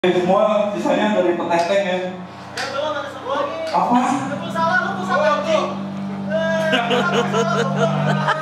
Semua sisanya dari peteteng ya. Ya belum ada satu lagi. Apa? Lu salah anjing.